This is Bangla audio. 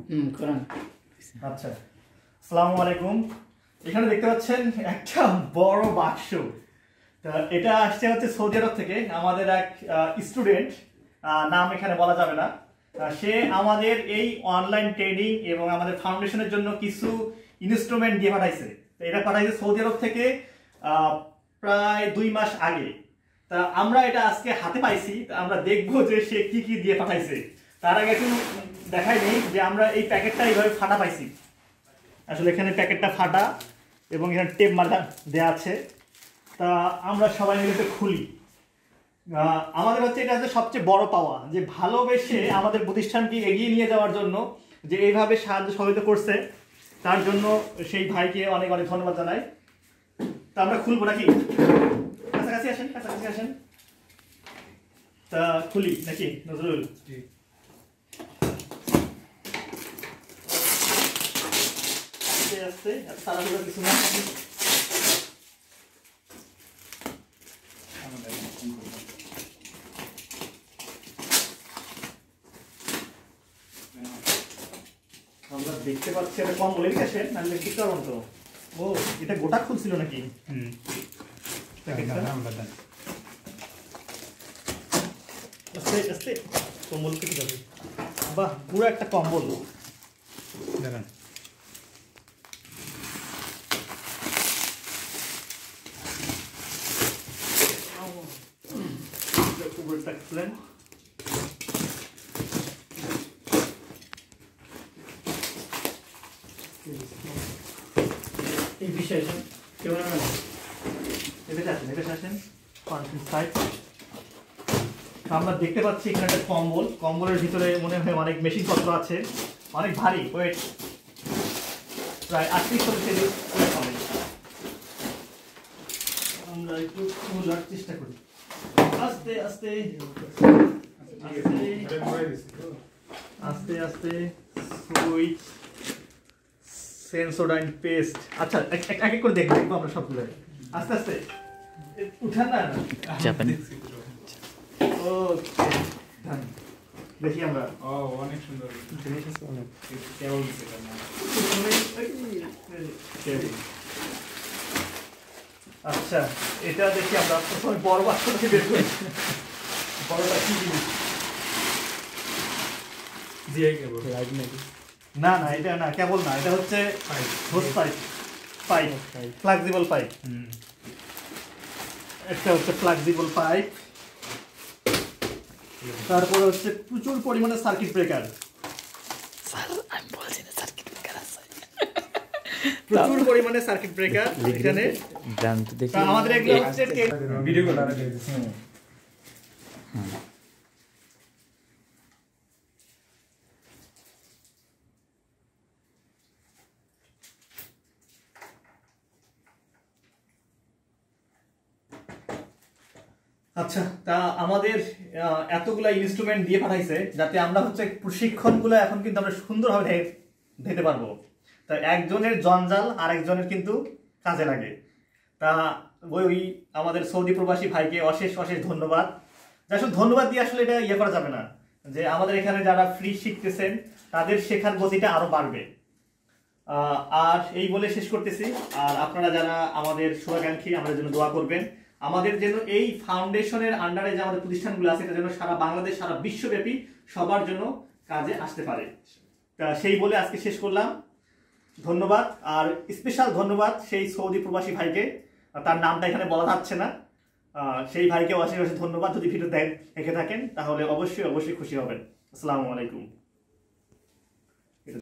আচ্ছা, আসসালামু আলাইকুম। এখানে দেখতে পাচ্ছেন একটা বড় বাক্স। এটা আসছে হচ্ছে সৌদি আরব থেকে। আমাদের এক স্টুডেন্ট, নাম এখানে বলা যাবে না, সে আমাদের এই অনলাইন ট্রেডিং এবং আমাদের ফাউন্ডেশনের জন্য কিছু ইনস্ট্রুমেন্ট দিয়ে পাঠাইছে। তো এটা পাঠাইছে সৌদি আরব থেকে প্রায় 2 মাস আগে। তা আমরা এটা আজকে হাতে পাইছি। আমরা দেখবো যে সে কি কি দিয়ে পাঠাইছে। তার আগে একটু দেখাই নেই যে আমরা এই প্যাকেটটা এইভাবে ফাটা পাইছি। আসলে এখানে প্যাকেটটা ফাটা এবং এখানে টেপ মারা দেওয়া আছে। তা আমরা সবাই মিলে খুলি। আমাদের হচ্ছে এটা হচ্ছে সবচেয়ে বড় পাওয়া, যে ভালোবেসে আমাদের প্রতিষ্ঠানকে এগিয়ে নিয়ে যাওয়ার জন্য যে এইভাবে সাহায্য সহযোগিতা করছে, তার জন্য সেই ভাইকে অনেক অনেক ধন্যবাদ জানাই। তা আমরা খুলবো নাকি? কাছাকাছি আসেন, কাছাকাছি আসেন। তা খুলি নাকি নজরুল? আস্তে আস্তে, তাড়াহুড়ো কিছু না। আমরা দেখতে পাচ্ছি এটা কম বলে গেছেন, নাহলে ঠিক করুন তো। ও, এটা গোটা খুলছিল নাকি? আস্তে আস্তে, কম্বল কেটে যাবে। বাহ, পুরো একটা কম্বল। দেখেন, এই বিষয়ে আমরা দেখতে পাচ্ছি এখানে একটা কম্বল। কম্বলের ভিতরে মনে হয় অনেক মেশিন পত্র আছে, অনেক ভারী, ওয়েট প্রায় 38 কেজি হবে। আমরা একটু খোলার চেষ্টা করি। আস্তে আস্তে আস্তে আস্তে, সুইচ, সেন্সোডাইন পেস্ট। আচ্ছা, এক এক করে দেখবো আমরা সবগুলো। আস্তে আস্তে উঠান না, দেখি আমরা। অনেক সুন্দর জিনিস আছে, অনেক কেবল দিতে পারে। আচ্ছা, এটা দেখি আমরা প্রথমে বড় বাক্স থেকে বের করি। বড়টা কি জিনিস? না না, এটা না, কেবল না, এটা হচ্ছে hose pipe, pipe, flexible pipe. একটা হচ্ছে ফ্লেক্সিবল পাইপ। তারপরে হচ্ছে প্রচুর পরিমাণে সার্কিট ব্রেকার। প্রচুর পরিমাণে সার্কিট ব্রেকার এখানে। আমাদের এগুলো হচ্ছে ভিডিও করা। আচ্ছা, তা আমাদের এতগুলা ইনস্ট্রুমেন্ট দিয়ে পাঠাইছে যাতে আমরা হচ্ছে প্রশিক্ষণগুলো এখন কিন্তু আমরা সুন্দরভাবে দিতে পারবো। তা একজনের জঞ্জাল আর একজনের কিন্তু কাজে লাগে। তা ওই আমাদের সৌদি প্রবাসী ভাইকে অশেষ অশেষ ধন্যবাদ। আসলে ধন্যবাদ দিয়ে আসলে এটা ইয়ে করা যাবে না, যে আমাদের এখানে যারা ফ্রি শিখতেছেন তাদের শেখার গতিটা আরো বাড়বে। আর এই বলে শেষ করতেছি। আর আপনারা যারা আমাদের শুভাকাঙ্ক্ষী, আমাদের জন্য দোয়া করবেন। আমাদের যেন এই ফাউন্ডেশনের আন্ডারে যে আমাদের প্রতিষ্ঠানগুলো আছে, এটা যেন সারা বাংলাদেশ, সারা বিশ্বব্যাপী সবার জন্য কাজে আসতে পারে। তা সেই বলে আজকে শেষ করলাম। ধন্যবাদ। আর স্পেশাল ধন্যবাদ সেই সৌদি প্রবাসী ভাইকে, তার নামটা এখানে বলা যাচ্ছে না। সেই ভাইকে অশেষ অশেষ ধন্যবাদ। যদি ভিডিও দেখে থাকেন তাহলে অবশ্যই অবশ্যই খুশি হবেন। আসসালামু আলাইকুম।